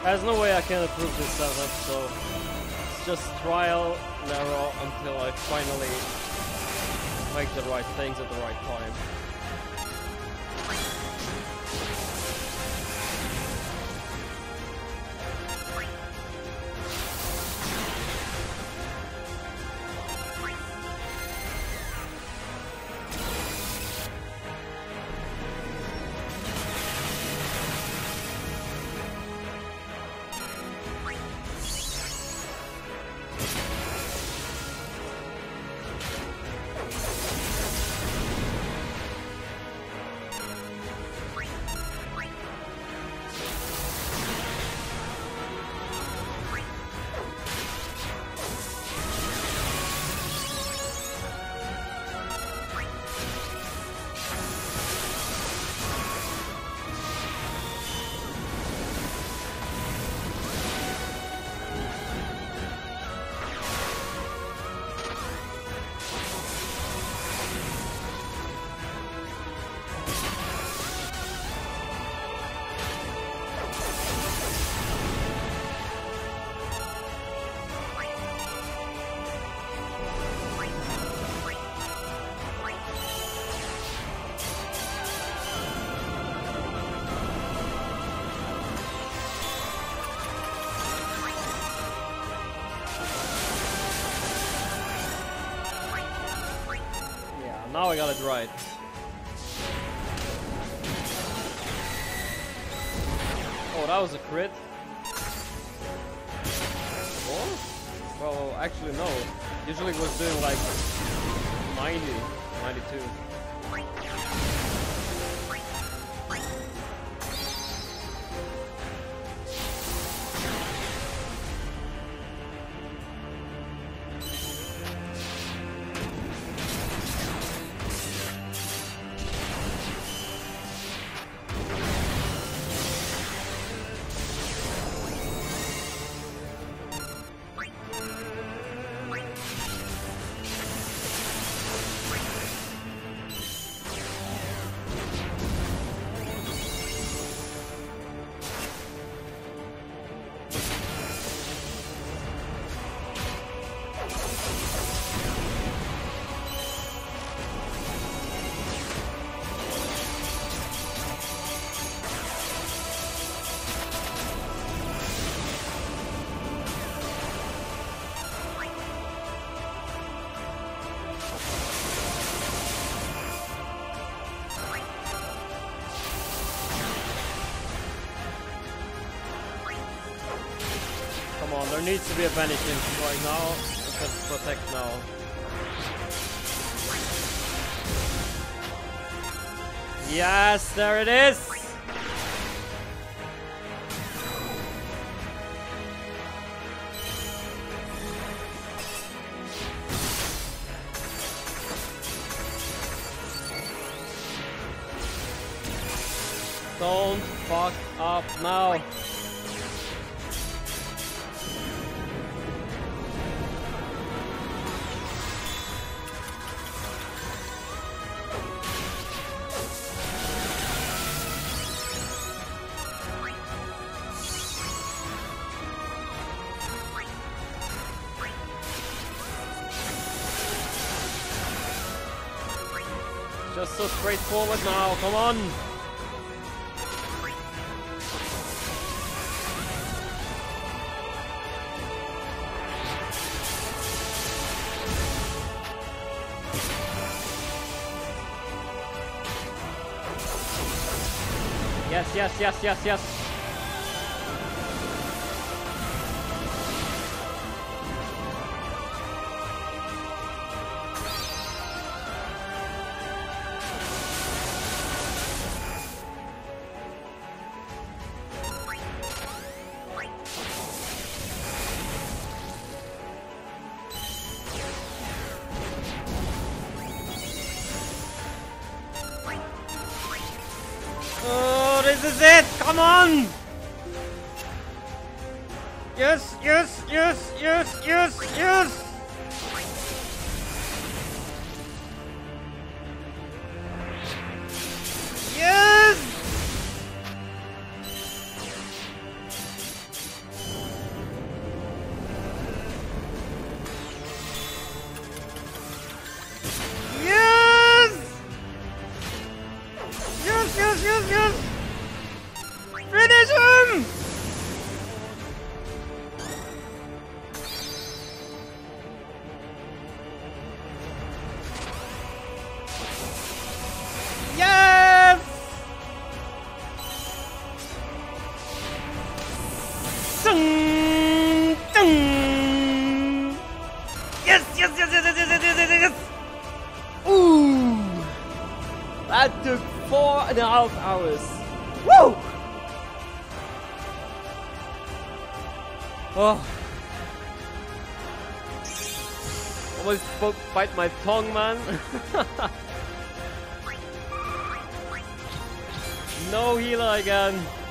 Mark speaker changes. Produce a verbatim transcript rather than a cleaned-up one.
Speaker 1: There's no way I can improve this setup, so it's just trial and error until I finally make the right things at the right time. Now I got it right. Oh, that was a crit. Oh? Well, actually no. Usually it was doing like ninety, ninety-two. There needs to be a vanishing right now. Let's protect now. Yes, there it is! Don't fuck up now. Just so straightforward now, come on! Yes, yes, yes, yes, yes! This is it! Come on! Yes, yes, yes, yes, yes, yes! Yes! half hours. Woo! Oh. Almost spoke, bite my tongue, man. No healer again.